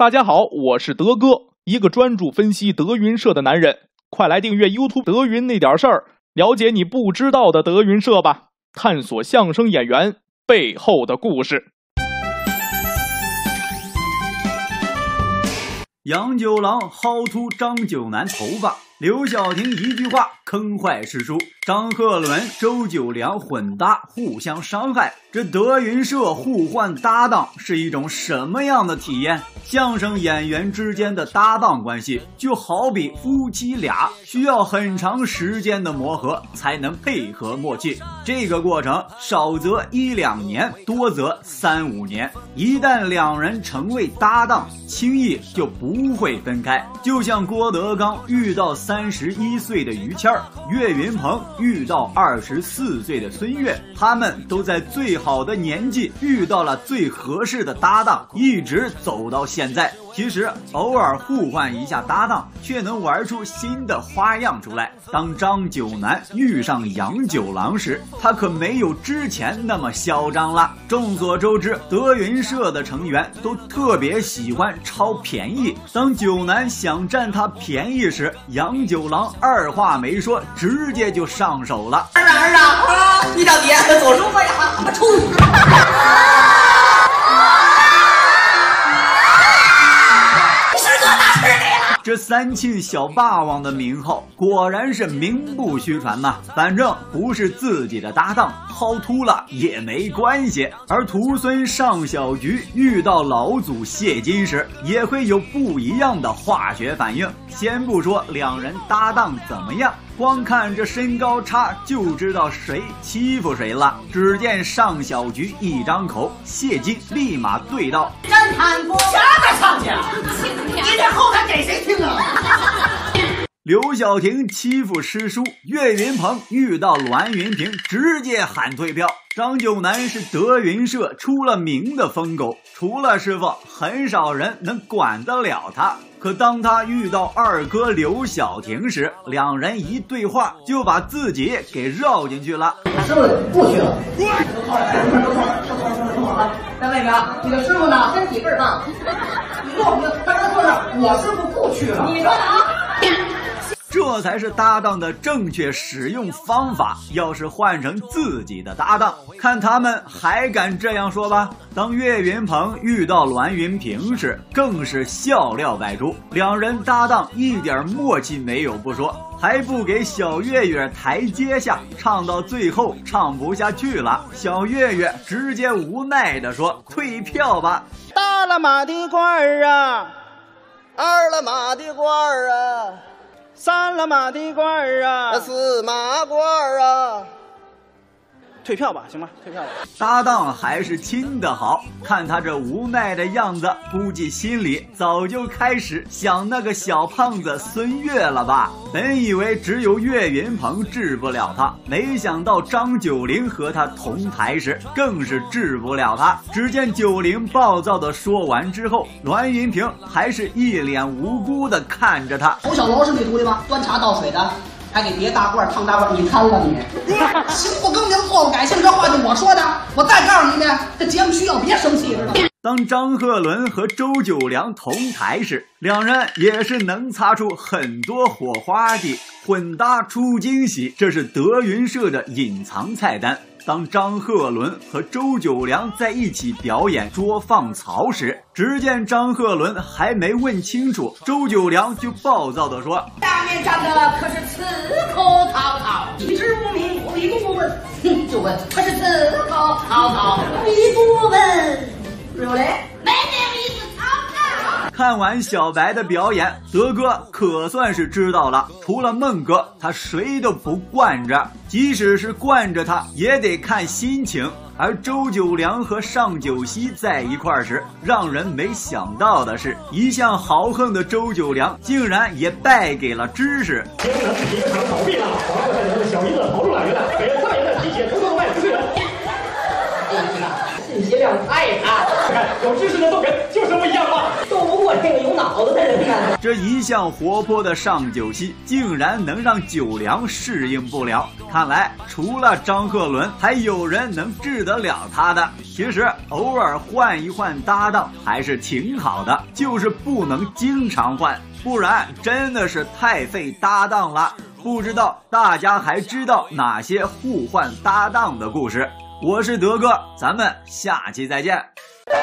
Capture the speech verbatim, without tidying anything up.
大家好，我是德哥，一个专注分析德云社的男人。快来订阅 YouTube 德云那点事儿，了解你不知道的德云社吧，探索相声演员背后的故事。 杨九郎薅秃张九南头发，刘晓婷一句话坑坏师叔，张鹤伦、周九良混搭互相伤害，这德云社互换搭档是一种什么样的体验？相声演员之间的搭档关系就好比夫妻俩，需要很长时间的磨合才能配合默契，这个过程少则一两年，多则三五年，一旦两人成为搭档，轻易就不会分开。就像郭德纲遇到三十一岁的于谦儿，岳云鹏遇到二十四岁的孙越，他们都在最好的年纪遇到了最合适的搭档，一直走到现在。其实偶尔互换一下搭档，却能玩出新的花样出来。当张九南遇上杨九郎时，他可没有之前那么嚣张了。众所周知，德云社的成员都特别喜欢超便宜，当九南想占他便宜时，杨九郎二话没说，直接就上手了。 儿啊儿啊，你到底做什么呀？出！ 这三庆小霸王的名号果然是名不虚传呐、啊。反正不是自己的搭档，薅秃了也没关系。而徒孙上小菊遇到老祖谢金时，也会有不一样的化学反应。先不说两人搭档怎么样，光看这身高差就知道谁欺负谁了。只见上小菊一张口，谢金立马对道： 真贪腐，下边上去，你这后台给谁听啊？ 刘晓婷欺负师叔，岳云鹏遇到栾云平直接喊退票。张九南是德云社出了名的疯狗，除了师傅，很少人能管得了他。可当他遇到二哥刘晓婷时，两人一对话就把自己给绕进去了。 师傅不去了，在那边，你的师傅呢，身体倍儿棒。你跟我们他刚说的，我师傅不去了。你说啊？ 这才是搭档的正确使用方法。要是换成自己的搭档，看他们还敢这样说吧。当岳云鹏遇到栾云平时，更是笑料百出。两人搭档一点默契没有不说，还不给小岳岳台阶下，唱到最后唱不下去了，小岳岳直接无奈地说：退票吧。 大了马的官儿啊， 二了马的官儿啊， 三了马的官儿啊， 四马官儿啊， 退票吧，行吧，退票吧。 搭档还是亲的好，看他这无奈的样子，估计心里早就开始想那个小胖子孙越了吧。本以为只有岳云鹏治不了他，没想到张九龄和他同台时更是治不了他。只见九龄暴躁的说完之后，栾云平还是一脸无辜的看着他。 侯小楼是你徒弟吗？端茶倒水的，还给叠大褂烫大褂，你贪了你！行不更名，错不改姓，这话就我说的。我再告诉你呢，这节目需要别生气，知道吗？ 当张鹤伦和周九良同台时，两人也是能擦出很多火花的，混搭出惊喜，这是德云社的隐藏菜单。当张鹤伦和周九良在一起表演捉放曹时，只见张鹤伦还没问清楚，周九良就暴躁地说： 下面站的可是刺客曹操，你知无名，你不问，哼，就问他是刺客曹操，你不问，对不对？没那意思，曹操。 看完小白的表演，德哥可算是知道了，除了孟哥，他谁都不惯着，即使是惯着他，也得看心情。而周九良和上九溪在一块时，让人没想到的是，一向豪横的周九良竟然也败给了知识。 天南是一个场倒闭了，华贵带着小姨子跑出来了，给了三元的提携，通通卖出去了。 信息量太大， 看有知识的都跟，就是不一样嘛。 都我配个有脑子的人呢。 这一向活泼的上九溪，竟然能让九良适应不了。看来除了张鹤伦，还有人能治得了他的。其实偶尔换一换搭档还是挺好的，就是不能经常换，不然真的是太费搭档了。不知道大家还知道哪些互换搭档的故事？我是德哥，咱们下期再见。